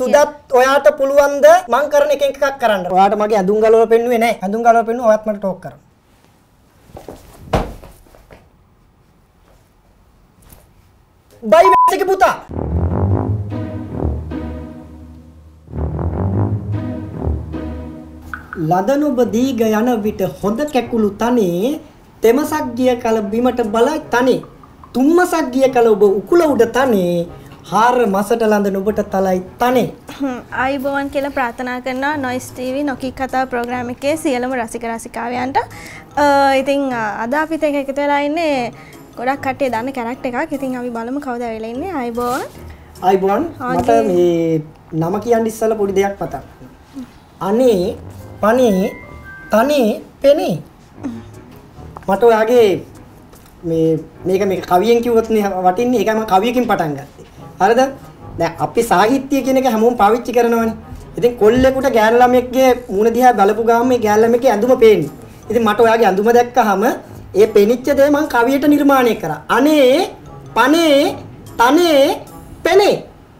සුදත් ඔයාට පුළුවන්ද මං කරන එක එකක් කරන්න. ඔයාට මගේ ඇඳුම් ගලවලා පෙන්නුවේ නැහැ. ඇඳුම් ගලවලා පෙන්නුවා ඔයාත් මට ටෝක් කරන්න. බයි වැසික පුතා. ලදන ඔබ දීග යන විට හොඳ කැකුළු තනේ තෙමසක් ගිය කල බිමට බලයි තනේ තුම්මසක් ගිය කල ඔබ උකුල උඩ තනේ හාර මසට ලඳන ඔබට තලයි තනේ. ආයුබෝවන් කියලා ප්‍රාර්ථනා කරනවා නොයිස් ටීවී නොකී කතා ප්‍රෝග්‍රෑම් එකේ සියලුම රසික රසිකාවයන්ට. ඉතින් අද අපිත් එක්ක එකතු වෙලා ඉන්නේ ගොඩක් කට්ටිය දන්න කැරක්ටර් එකක්. ඉතින් අපි බලමු කවුද වෙලා ඉන්නේ. ආයුබෝවන්. ආයුබෝවන්. මට මේ නම කියන්න ඉස්සලා පොඩි දෙයක් මතක්. අනේ පනේ තනේ පෙනේ. මට ඔයාගේ මේක කවියෙන් කිව්වොත් නේ වටින්නේ. ඒකයි මම කවියකින් පටන් ගත්තේ. හරිද? දැන් අපි සාහිත්‍ය කියන එක හැමෝම පාවිච්චි කරනවනේ. ඉතින් කොල්ලෙකුට ගෑනු ළමයෙක්ගේ මූණ දිහා බලපු ගාම මේ ගෑනු ළමයෙක්ගේ ඇඳුම පේන්නේ. ඉතින් මට ඔයාගේ ඇඳුම දැක්කහම ඒ පෙනිච්ච දේ මම කවියට නිර්මාණය කරා. අනේ පනේ තනේ පෙනේ.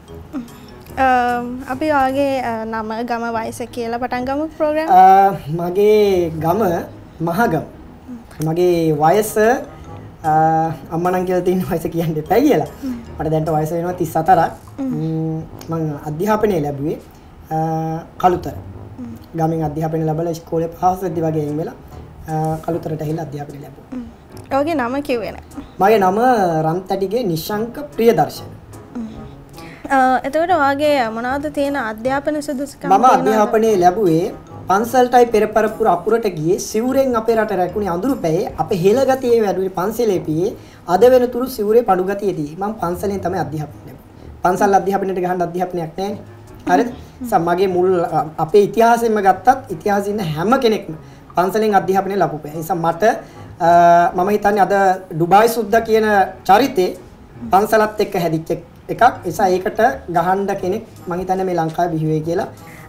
අපි ඔයාගේ නම ගම වයස කියලා පටන් ගමු ප්‍රෝග්‍රෑම්. මගේ ගම මහගම. මගේ වයස අම්මා නම් කියලා තියෙන වයස කියන්න එපා කියලා. මට දැන් වයස වෙනවා 34ක්. මම අධ්‍යාපනය ලැබුවේ කළුතර. ගමෙන් අධ්‍යාපනය ලැබලා ඉස්කෝලේ පාස් වෙද්දි වගේ එන් වෙලා කළුතරට ඇවිල්ලා අධ්‍යාපනය ලැබුවා. ඔයාගේ නම කිව්වේ නැහැ. මගේ නම රන්තටිගේ නිශංක ප්‍රියදර්ශන. එතකොට ඔයාගේ මොනවද තියෙන අධ්‍යාපන සුදුසුකම්? මම අධ්‍යාපනය ලැබුවේ පන්සල්ටයි පෙරපරපුර අපුරට ගියේ සිවුරෙන් අපේ රට රැකුණේ අඳුරු පැයේ අපේ හෙළගතියේ වැඩුවේ පන්සලේ පියේ අද වෙනතුරු සිවුරේ පඩු ගතියේදී මම පන්සලෙන් තමයි අධ්‍යාපනය ලැබුවේ. පන්සල් අධ්‍යාපනයට ගහන්න අධ්‍යාපනයක් නැහැ. හරිද? මගේ මුල් අපේ ඉතිහාසයෙන්ම ගත්තත් ඉතිහාසයේ ඉන්න හැම කෙනෙක්ම පන්සලෙන් අධ්‍යාපනය ලැබුවා. ඒ නිසා මට මම හිතන්නේ අද ඩුබායි සුද්දා කියන චරිතේ පන්සලත් එක්ක හැදිච්ච එකක්. නිසා ඒකට ගහන්න කෙනෙක් මම හිතන්නේ මේ ලංකාවේ බිහි වෙයි කියලා.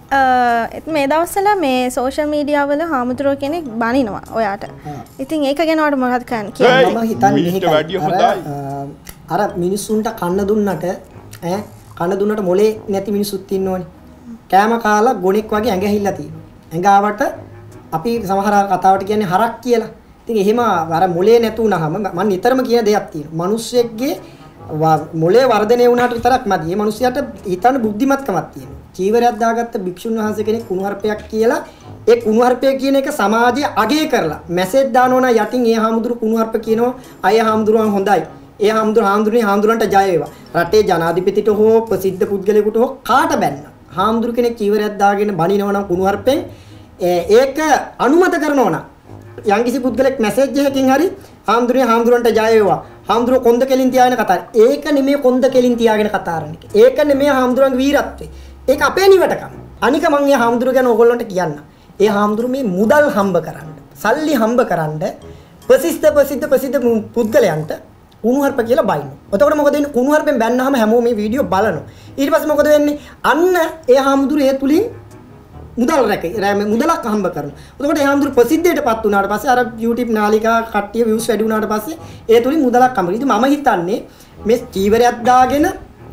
මේ දවස්වල මේ සෝෂල් මීඩියා වල හාමුදුරුවෝ කෙනෙක් බනිනවා ඔයාට. ඉතින් ඒක ගැන ඔයාලට මොකක්ද කියන්නේ? මම හිතන්නේ අර මිනිස්සුන්ට කන්න දුන්නට කන්න දුන්නට මොලේ නැති මිනිස්සුත් ඉන්නෝනේ. කෑම කාලා ගොනෙක් වගේ ඇඟ ඇහිලා තියෙනවා. ඇඟ ආවට අපි සමහර කතාවට කියන්නේ හරක් කියලා. ඉතින් එහෙම අර මොලේ නැතුණාම මම නිතරම කියන දෙයක් තියෙනවා. මිනිස්සෙක්ගේ මොලේ වර්ධනය වුණාට විතරක් මදි. මේ මිනිස්සයාට හිතන්න බුද්ධිමත්කමක් තියෙනවා. චීවරයක් දාගත්ත භික්ෂුන් වහන්සේ කෙනෙක් කුණුහරුපයක් කියලා ඒ කුණුහරුපය කියන එක සමාජයේ අගය කරලා මැසේජ් දානවා නම් යටින් ඒ හාමුදුරු කුණුහරුප කියනවා අය හාමුදුරුවන් හොඳයි. ඒ හාමුදුරන්ට ජය වේවා. රටේ ජනාධිපතිට හෝ ප්‍රසිද්ධ පුද්ගලයෙකුට හෝ කාට බැන්න. හාමුදුරු කෙනෙක් චීවරයක් දාගෙන බනිනවා නම් කුණුහරුපෙන් ඒක අනුමත කරනවා නම් යම්කිසි පුද්ගලෙක් මැසේජ් එකකින් හරි හාමුදුරන්ට ජය වේවා. හාමුදුරුව කොන්ද කෙලින් තියාගෙන කතා කරන්නේ. ඒක නෙමෙයි කොන්ද කෙලින් තියාගෙන කතා කරන්නේ. ඒක නෙමෙයි හාමුදුරුවන්ගේ වීරත්වය. ඒක අපේ නිවටකම. අනික මම මේ හාමුදුරුව ගැන ඕගොල්ලන්ට කියන්න. ඒ හාමුදුරුව මේ මුදල් හම්බ කරන්න, සල්ලි හම්බ කරන්න ප්‍රසිද්ධ පුද්ගලයන්ට කුණුහරුප කියලා බයිනවා. එතකොට මොකද වෙන්නේ? කුණුහරුපෙන් බැන්නාම හැමෝම මේ වීඩියෝ බලනවා. ඊට පස්සේ මොකද වෙන්නේ? අන්න ඒ හාමුදුරුව ඒ තුලින් මුදලක් හම්බ කරනවා. එතකොට ඒ හාමුදුරුව ප්‍රසිද්ධයටපත් වුණාට පස්සේ අර YouTube නාලිකා කට්ටිය views වැඩි වුණාට පස්සේ ඒ තුලින් මුදලක් හම්බ. ඉතින් මම හිතන්නේ මේ චීවරයක් දාගෙන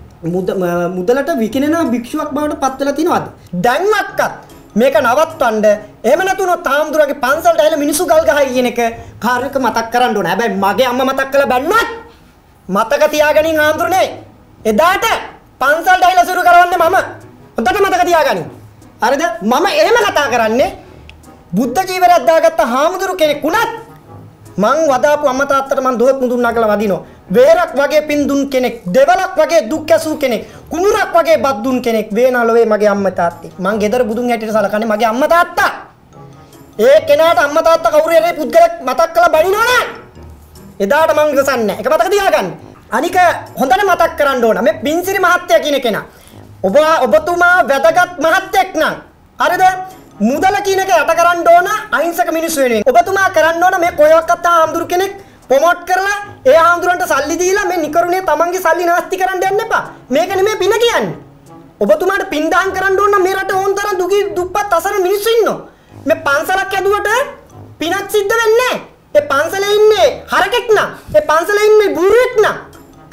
මුදලට විකිනෙන භික්ෂුවක් බවට පත් වෙලා තිනවද? දැන්වත්කත් මේක නවත්තන්න. එහෙම නැතුනොත් හාමුදුරුවගේ පන්සලට ඇවිල්ලා මිනිස්සු ගල් ගහයි කියන එක කාර්යක මතක් කරන්න ඕනේ. හැබැයි මගේ අම්මා මතක් කළා බැන්නොත් මතක තියාගනින් හාමුදුරනේ. එදාට පන්සලට ඇවිල්ලා සුරු කරවන්නේ මම. හොඳට මතක තියාගනින්. හරිද? මම එහෙම කතා කරන්නේ බුද්ධ ජීවරයක් දාගත්ත හාමුදුරු කෙනෙක් උනත් මං වදාපු අම්මා තාත්තට මං දොහොත් මුදුන්නා කියලා වදිනවා. වේරක් වගේ පින් දුන් කෙනෙක්, දෙවලක් වගේ දුක් ඇසූ කෙනෙක්, කුණුරක් වගේ බත් දුන් කෙනෙක් වේනාලෝවේ මගේ අම්මා තාත්තේ. මං ගෙදර බුදුන් හැටියට සලකන්නේ මගේ අම්මා තාත්තා. ඒ කෙනාට අම්මා තාත්තා කවුරු හරි පුද්ගලෙක් මතක් කරලා බණිනවනේ. එදාට මං ඉවසන්නේ නැහැ. ඒක මතක තියාගන්න. අනික හොඳට මතක් කරන්න ඕන. මේ පින්සිරි මහත්තයා කියන කෙනා ඔබතුමා වැදගත් මහත්තයෙක් නම් හරිද? මුදල කියන එක යට කරන්න ඕන අහිංසක මිනිස්සු වෙනුවෙන්. ඔබතුමා කරන්න ඕන මේ කොයවක්වත් හාමුදුරු කෙනෙක් ප්‍රොමෝට් කරලා ඒ හාමුදුරන්ට සල්ලි දීලා මේ නිකරුණේ තමන්ගේ සල්ලි නාස්ති කරන්න යන්න එපා. මේක නෙමෙයි පින කියන්නේ. ඔබතුමාට පින් දාන් කරන්න ඕන මේ රටේ ඕන් තරම් දුප්පත් අසරණ මිනිස්සු ඉන්නවා. මේ පන්සලක් ඇදුවට පිනක් සිද්ධ වෙන්නේ නැහැ. ඒ පන්සලේ ඉන්නේ හරකෙක් නා. ඒ පන්සලේ ඉන්නේ බූරුවෙක් නා.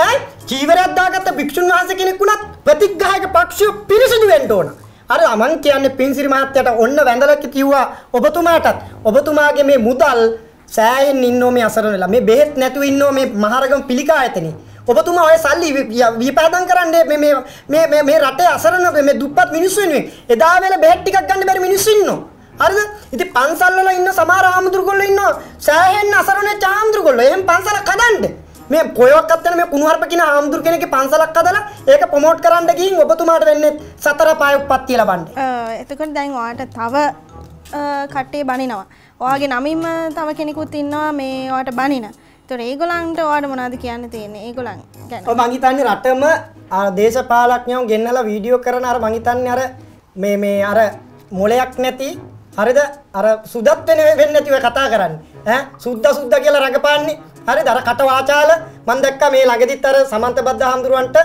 චීවරයක් දාගත්ත භික්ෂුන් වහන්සේ කෙනෙක් වුණත් ප්‍රතිග්‍රහයක පක්ෂය පිරිසිදු වෙන්න ඕන. අර මං කියන්නේ පින්සිරි මහත්තයාට ඔන්න වැඳලා කිව්වා ඔබතුමාටත් ඔබතුමාගේ මේ මුදල් සෑහෙන්න ඉන්නෝ මේ අසරණ වෙලා මේ බෙහෙත් නැතුව ඉන්නෝ මේ මහරගම පිළිකා ආයතනේ. ඔබතුමා ඔය සල්ලි විපාදම් කරන්නේ මේ රටේ අසරණ මේ දුප්පත් මිනිස්සු වෙනුවෙන්. එදා වෙල බෙහෙත් ටිකක් ගන්න බැරි මිනිස්සු ඉන්නෝ. හරිද? ඉතින් පන්සල් වල ඉන්න සමහර ආම්දුරුගොල්ලෝ ඉන්නවා සෑහෙන්න අසරණ ආම්දුරුගොල්ලෝ. එහෙන් පන්සලක් හදන්න. මේ කොයවත් අත්තන මේ කුණුහරුප කියන ආම්දුරු කෙනෙක්ගේ පන්සලක් හදලා ඒක ප්‍රොමෝට් කරන්න ගිහින් ඔබතුමාට වෙන්නේ සතර පාය උප්පත්තිය ලබන්න. එතකොට දැන් ඔයාට තව කට්ටිය බනිනවා. ඔයාගේ නමින්ම තව කෙනෙකුත් ඉන්නවා මේ ඔයාට බනින. ඒතර ඒගොල්ලන්ට ඔයාට මොනවද කියන්න තියෙන්නේ? ඒගොල්ලන් ගැන. ඔව් මං හිතන්නේ රටම දේශපාලඥයෝ ගෙන්නලා වීඩියෝ කරන අර මං හිතන්නේ අර මේ අර මොලයක් නැති හරිද? අර සුදත් වෙන්නේ නැතිව කතා කරන්නේ. ඈ සුද්දා කියලා රඟපාන්නේ. හරිද? අර කට වාචාල මං දැක්කා මේ ළඟදිත් අර සමන්තබද්ද හාමුදුරුවන්ට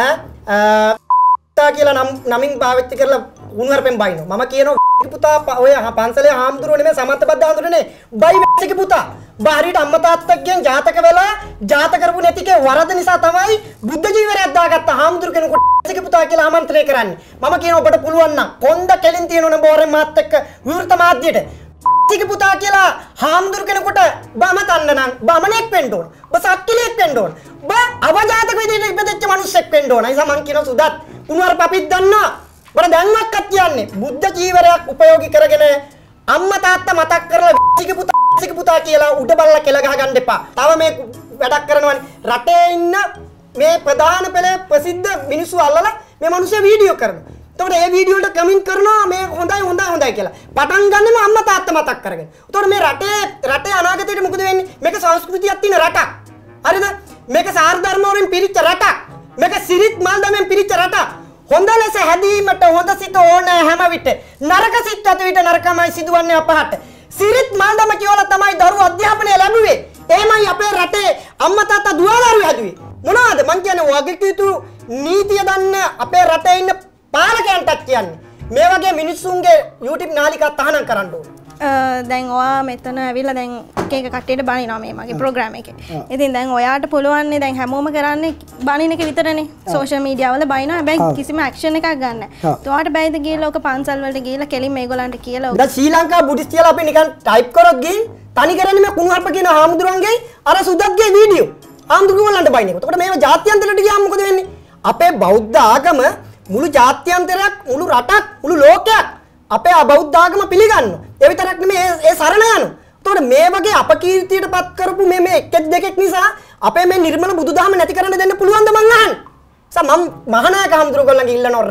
තා කියලා නමින් පාවිච්චි කරලා උණුවරපෙන් බයිනවා. මම කියනවා පුතා ඔය පන්සලේ හාමුදුරුවෝ නෙමෙයි සමන්තබද්ද හාමුදුරුවනේ බයි වැසිගේ පුතා. බාහිරට අම්මා තාත්තගෙන් ජාතක වෙලා ජාතක කරපු නැතිකේ වරද නිසා තමයි බුද්ධ ජීවරයක් දාගත්ත හාමුදුරු කෙනෙකුට වැසිගේ පුතා කියලා ආමන්ත්‍රණය කරන්නේ. මම කියනවා ඔබට පුළුවන් නම් කොන්ද කෙලින් තියෙනවනේ බෝරෙන් මාත් එක්ක විවෘත මාධ්‍යයට වැසිගේ පුතා කියලා හාමුදුරු කෙනෙකුට බමතන්න නම් බමණෙක් වෙන්න ඕන. ඔබ සක්කිලෙක් වෙන්න ඕන. ඔබ අවජාතක විදිහට ඉපදෙච්ච මිනිස්සෙක් වෙන්න ඕන. ඒ නිසා මං කියනවා සුදත් උණුවර පපිත් දන්නවා. බර දැන්වත් කියන්නේ බුද්ධ ජීවරයක් උපයෝගී කරගෙන අම්මා තාත්තා මතක් කරලා වැසිගේ පුතා කියලා උඩ බලලා කෙල ගහ ගන්න එපා. තව මේ වැඩක් කරනවනේ රටේ ඉන්න මේ ප්‍රධාන පෙළේ ප්‍රසිද්ධ මිනිස්සු අල්ලලා මේ මිනිස්සු වීඩියෝ කරනවා. එතකොට මේ වීඩියෝ වලට කමෙන්ට් කරනවා මේ හොඳයි කියලා. පටන් ගන්නෙම අම්මා තාත්තා මතක් කරගෙන. එතකොට මේ රටේ අනාගතයට මොකද වෙන්නේ? මේක සංස්කෘතියක් තියෙන රටක්. හරිද? මේක සාර ධර්ම වලින් පිරිච්ච රටක්. මේක සිරිත් මල් දමෙන් පිරිච්ච රටක්. හොඳ ලෙස හැදීමට හොඳ සිත ඕන හැම විට නරක සිත් ඇති විට නරකමයි සිදුවන්නේ අපහට. සිරිත් මල්දම කියලා තමයි දරුවෝ අධ්‍යාපනය ලැබුවේ. එහෙමයි අපේ රටේ අම්මා තාත්තා දුවදරුවෝ හැදුවේ. මොනවද මං කියන්නේ වගේ කිතු නීතිය දන්න අපේ රටේ ඉන්න පාලකයන්ටත් කියන්නේ මේ වගේ මිනිස්සුන්ගේ YouTube නාලිකා තහනම් කරන්න ඕනේ. දැන් ඔයා මෙතන ඇවිල්ලා දැන් එක කට්ටියට බනිනවා මේ මගේ ප්‍රෝග්‍රෑම් එකේ. ඉතින් දැන් ඔයාට පුළුවන් නේ දැන් හැමෝම කරන්නේ බනින එක විතරනේ. සෝෂල් මීඩියා වල බනිනවා. හැබැයි කිසිම ඇක්ෂන් එකක් ගන්න නැහැ. ඔයාට බැයිද ගිහලා ඔක පන්සල් වලට ගිහලා කෙලින් මේගොල්ලන්ට කියලා දැන් ශ්‍රී ලංකා බුද්දිස්ට් කියලා අපි නිකන් ටයිප් කරොත් ගිහින් තනි කරන්නේ මේ කුණුහරුප කියන හාමුදුරන්ගේ අර සුදත්ගේ වීඩියෝ. හාමුදුරුවන්ලන්ට බයින එක. එතකොට මේව ජාත්‍යන්තරයට ගියාම මොකද වෙන්නේ? අපේ බෞද්ධ ආගම මුළු ජාත්‍යන්තරයක් මුළු රටක් මුළු ලෝකයක් අපේ අබෞද්ධ ආගම පිළිගන්නවා. ඒ විතරක් නෙමෙයි ඒ සරණ යනවා. එතකොට මේ වගේ අපකීර්තියට පත් කරපු මේ එකෙක් දෙකෙක් නිසා අපේ මේ නිර්මල බුදුදහම නැති කරන්න දෙන්න පුළුවන්ද මං අහන්නේ. මම මහානායක හඳුරුගොල්ලන්ගෙන් ඉල්ලනවා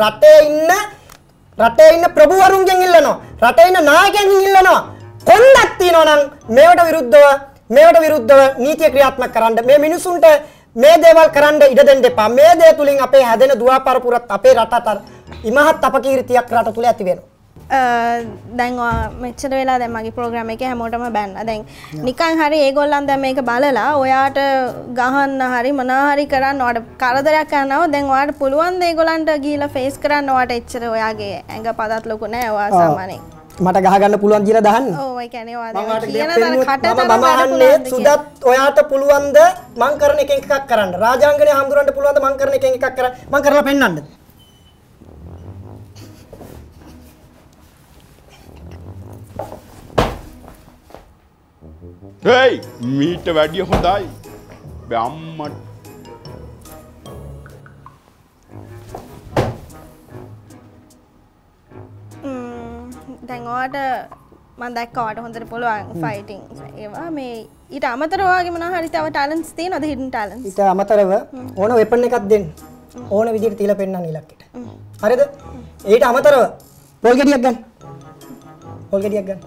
රටේ ඉන්න ප්‍රභූවරුන්ගෙන් ඉල්ලනවා. රටේ ඉන්න නායකයන්ගෙන් ඉල්ලනවා. කොන්දක් තියනවා නම් මේවට විරුද්ධව නීතිය ක්‍රියාත්මක කරන්න. මේ මිනිසුන්ට මේ දේවල් කරන්න ඉඩ දෙන්න එපා. මේ දේ තුලින් අපේ හැදෙන දුවාපරපුරත් අපේ රටට ඉමහත් අපකීර්තියක් රට තුල ඇති වෙනවා. දැන් මෙච්චර වෙලා දැන් මගේ ප්‍රෝග්‍රෑම් එකේ හැමෝටම බැන්නා. දැන් නිකන් හරි ඒගොල්ලන් දැන් මේක බලලා ඔයාට ගහන්න හරි මොනවා හරි කරන්න ඔයාට කරදරයක් කරනවා. දැන් ඔයාට පුළුවන් ද ඒගොල්ලන්ට ගිහිල්ලා ෆේස් කරන්න ඔයාට එච්චර ඔයාගේ ඇඟ පදත් ලොකු නෑ ඔයා සාමාන්‍යයෙන්. මට ගහ ගන්න පුළුවන් කියලා දහන්න. ඔව් ඒ කියන්නේ ඔයා දැන් කියන දර කට මම අහන්නේ සුදත් ඔයාට පුළුවන්ද මං කරන එකෙන් එකක් කරන්න. රාජාංගනේ හඳුරන්න පුළුවන්ද මං කරන එකෙන් එකක් කරන්න. මං කරලා පෙන්නන්නද? Hey, මීට වැඩිය හොඳයි. බම්මට. දැන් ඔයාට මම දැක්කා ඔයාට හොඳට පුළුවන් ෆයිටිං ඒවා මේ ඊට අමතරව ඔයාගේ මොනවා හරි තව ටැලන්ට්ස් තියෙනවද හිඩන් ටැලන්ට්ස්? ඊට අමතරව ඕන වෙපන් එකක් දෙන්න. ඕන විදිහට තියලා පෙන්නන්න ඉලක්කෙට. හරිද? ඊට අමතරව පොල් ගෙඩියක් ගන්න. පොල් ගෙඩියක් ගන්න.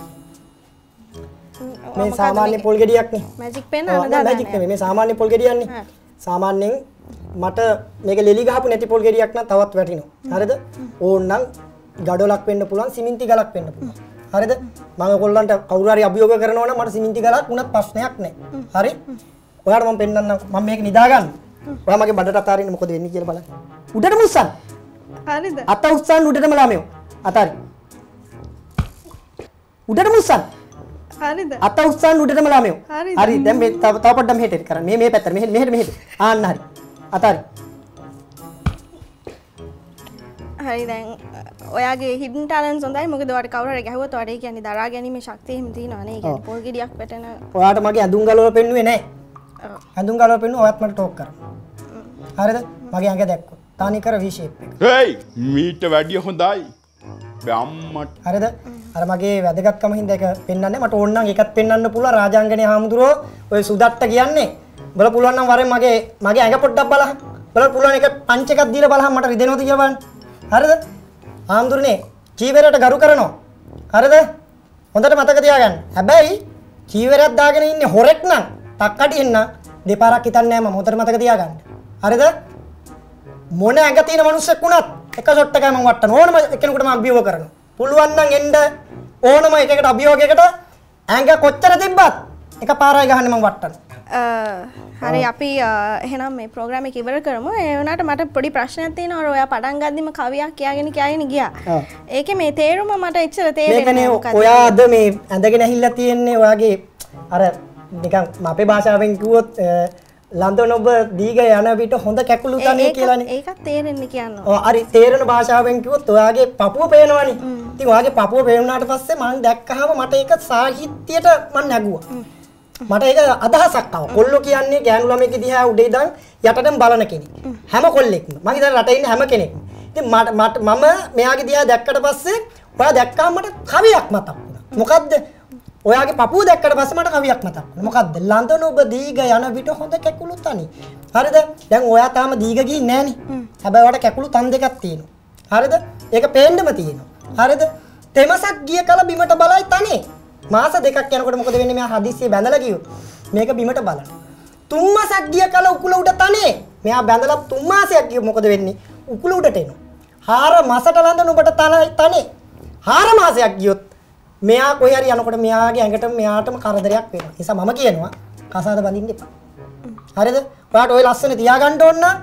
මේ සාමාන්‍ය පොල් ගෙඩියක් නේ. මැජික් පෙන් අනදා මැජික් නෙමෙයි මේ සාමාන්‍ය පොල් ගෙඩියන්නේ. සාමාන්‍යයෙන් මට මේක ලෙලි ගහපු නැති පොල් ගෙඩියක් නම් තවත් වැටිනවා. හරිද? ඕන්නම් ගඩොලක් වෙන්න පුළුවන් සිමෙන්ති ගලක් වෙන්න පුළුවන්. හරිද? මම ඔයගොල්ලන්ට කවුරු හරි අභියෝග කරනවා නම් මට සිමෙන්ති ගලක් උනත් ප්‍රශ්නයක් නැහැ. හරි? ඔයාලට මම පෙන්නන්නම් මම මේක නිදා ගන්න. ඔයා මගේ බඩට අතාරින්න මොකද වෙන්නේ කියලා බලන්න. උඩට මුස්සන්. හරිද? අත උස්සන් උඩටම ලාමෙව. අතාරි. උඩට මුස්සන්. හරිද? අත උස්සන් උඩටම ලාමෙව. හරිද? හරි දැන් මේ තව පොඩ්ඩක් මෙහෙට කරන්න. මේ පැත්තට මෙහෙට. ආන්න හරි. අතාරි. හරි දැන් ඔයාගේ හිඩන් ටැලන්ට්ස් හොඳයි. මොකද ඔයාට කවුරු හරි ගැහුවොත් ඔයාට ඒ කියන්නේ දරා ගැනීමේ ශක්තිය හිම තියෙනවා නේ. ඒ කියන්නේ පොල් ගෙඩියක් වැටෙන. ඔයාට මගේ ඇඳුම් ගලවලා පෙන්නුවේ නැහැ. ඔව්. ඇඳුම් ගලවලා පෙන්නුවා ඔයත් මට ටෝක් කරා. හරිද? මගේ ඇඟ දැක්කොත්. තනිකර V shape එක. හේයි මීට වැඩිය හොඳයි. බෑ අම්මට. හරිද? අර මගේ වැදගත්කම හින්දා ඒක පෙන්වන්නේ මට ඕන නම් එකක් පෙන්වන්න පුළුවන් රාජාංගනේ හාමුදුරුවෝ ඔය සුදට්ට කියන්නේ. බල පුළුවන් නම් වරෙන් මගේ ඇඟ පොඩ්ඩක් බලන්න. බල පුළුවන් එක පංච එකක් දීලා බලන්න මට රිදෙනවද කියලා බලන්න. හරිද? හාමුදුරනේ චීවරයට ගරු කරනවා. හරිද? හොඳට මතක තියාගන්න. හැබැයි චීවරයක් දාගෙන ඉන්නේ හොරෙක් නම් තක්කඩියෙන් නම් දෙපාරක් හිතන්නේ නැහැ මම. හොඳට මතක තියාගන්න. හරිද? මොන ඇඟ තියෙන මිනිස්සෙක් වුණත් එක ෂොට් එකයි මම වට්ටන ඕනම කෙනෙකුට මම අභියෝග කරනවා. පුළුවන් නම් එන්න ඕනම එකකට අභියෝගයකට ඇඟ කොච්චර තිබ්බත් එකපාරයි ගහන්නේ මම වට්ටන. හරි අපි එහෙනම් මේ ප්‍රෝග්‍රෑම් එක ඉවර කරමු. ඒ වුණාට මට පොඩි ප්‍රශ්නයක් තියෙනවා. ඔයා පටන් ගද්දිම කවියක් කියාගෙන ගියා. ඒකේ මේ තේරුම මට එච්චර තේරෙන්නේ නැහැ. මේකනේ ඔයා අද මේ ඇඳගෙන ඇහිල්ලා තියෙන්නේ ඔයාගේ අර නිකන් අපේ භාෂාවෙන් කිව්වොත් ලන්දන ඔබ දීග යන විට හොඳ කැකුළු තනිය කියලානේ. ඒකත් තේරෙන්නේ කියනවා. ඔව් හරි තේරෙන භාෂාවෙන් කිව්වොත් ඔයාගේ පපුව පේනවනේ. ඉතින් ඔයාගේ පපුව පේනුනාට පස්සේ මම දැක්කහම මට ඒක සාහිත්‍යයට මම නැගුවා. මට ඒක අදහසක් ආවා. කොල්ලෝ කියන්නේ ගෑනු ළමයෙක් දිහා උඩේ ඉඳන් යටටම බලන කෙනෙක්. හැම කොල්ලෙක්ම. මම හිතන්නේ රටේ ඉන්න හැම කෙනෙක්ම. ඉතින් මම මෙයාගේ දිහා දැක්කට පස්සේ ඔයා දැක්කම මට කවියක් මතක් වුණා. මොකද්ද? ඔයාගේ පපුව දැක්කට පස්සේ මට කවියක් මතක් වුණා. මොකද්ද? ලන්දන ඔබ දීග යන විට හොඳ කැකුළු තනි. හරිද? දැන් ඔයා තාම දීග ගිහින් නැහනේ. හැබැයි ඔයාට කැකුළු තන් දෙකක් තියෙනවා. හරිද? ඒක පේන්නම තියෙනවා. හරිද? තෙමසක් ගිය කල බිමට බලයි තනේ. මාස දෙකක් යනකොට මොකද වෙන්නේ? මෙයා හදිස්සියේ බැඳලා ගියොත් මේක බිමට බලන. තුන් මාසක් ගිය කල උකුල උඩ තනේ. මෙයා බැඳලා තුන් මාසයක් ගියොත් මොකද වෙන්නේ? උකුල උඩට එනවා. 4 මාසට ලඳන ඔබට තනේ. 4 මාසයක් ගියොත් මෙයා කොහේ හරි යනකොට මෙයාගේ ඇඟට මෙයාටම කරදරයක් වෙනවා. ඒ නිසා මම කියනවා කසාද බඳින්න එපා. හරිද? ඔයාට ওই ලස්සන තියාගන්න ඕන නම්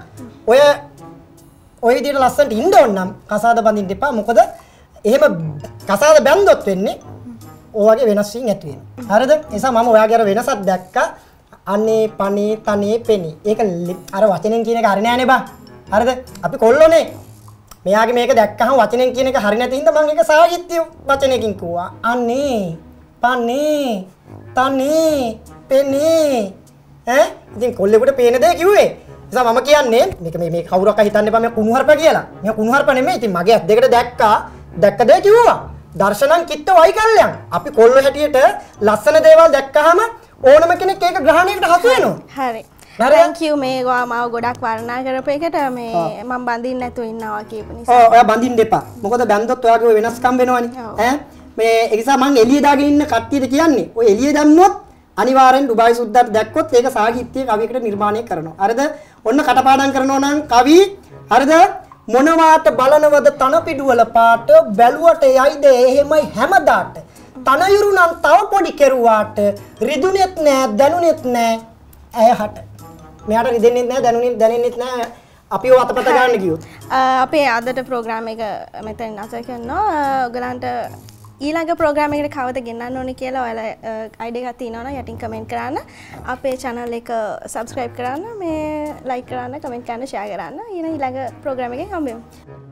ඔය විදිහට ලස්සනට ඉන්න ඕන නම් කසාද බඳින්න එපා. මොකද එහෙම කසාද බැන්දොත් වෙන්නේ ඔයගේ වෙනස් වීම ඇති වෙනවා. හරිද? ඒ නිසා මම ඔයාගේ අර වෙනසක් දැක්කා. අනේ පනේ තනේ පෙනි. ඒක අර වචනෙන් කියන එක හරි නෑනේ බං. හරිද? අපි කොල්ලෝනේ. මෙයාගේ මේක දැක්කහම වචනෙන් කියන එක හරි නැති හින්දා මම ඒක සාහිත්‍ය වචනයකින් කිව්වා. අනේ පනේ තනේ පෙනි. ඉතින් කොල්ලෙකුට පේන දේ කිව්වේ. ඒ නිසා මම කියන්නේ මේක කවුරක් හිතන්න එපා මේ කුණුහරුප කියලා. මේ කුණුහරුප නෙමෙයි. ඉතින් මගේ ඇස් දෙකට දැක්ක දේ කිව්වා. දර්ශනං කිත්ත වයිකල්යන්. අපි කොල්ලෝ හැටියට ලස්සන දේවල් දැක්කහම ඕනම කෙනෙක් ඒක ග්‍රහණයකට හසු වෙනවා. හරි. thank you මේ මාව ගොඩක් වර්ණනා කරපු එකට මේ මම බඳින්න නැතුව ඉන්නවා කියපු නිසා. ඔව් ඔයා බඳින්න එපා. මොකද බැන්දොත් ඔයාගේ වෙනස්කම් වෙනවනේ. මේ ඒ නිසා මම එළිය දාගෙන ඉන්න කට්ටියට කියන්නේ ඔය එළිය දැම්මොත් අනිවාර්යෙන් ඩුබායි සුද්දාට දැක්කොත් ඒක සාහිත්‍ය කවියකට නිර්මාණය කරනවා. හරිද? ඔන්න කටපාඩම් කරනවා නම් කවි හරිද? මොනවාට බලනවද තන පිඩුවල පාට බැලුවට යයිද එහෙමයි හැමදාට තනයුරු නම් තව පොඩි කෙරුවාට රිදුනෙත් නෑ දැනුනෙත් නෑ ඇයහට මෙයාට රිදෙන්නෙත් නෑ දැනෙන්නෙත් නෑ අපිව අතපත ගන්න ගියොත් අපේ අදට ප්‍රෝග්‍රෑම් එක මෙතන නැස කරනවා ඔයගලන්ට ඊළඟ ප්‍රෝග්‍රෑම් එකට කවද ගෙන්නන්න ඕනේ කියලා ඔයාලා අයිඩියා එකක් තියෙනවා නම් යටින් කමෙන්ට් කරන්න අපේ channel එක subscribe කරන්න මේ like කරන්න කමෙන්ට් කරන්න share කරන්න ඊළඟ ප්‍රෝග්‍රෑම් එකෙන් හම්බෙමු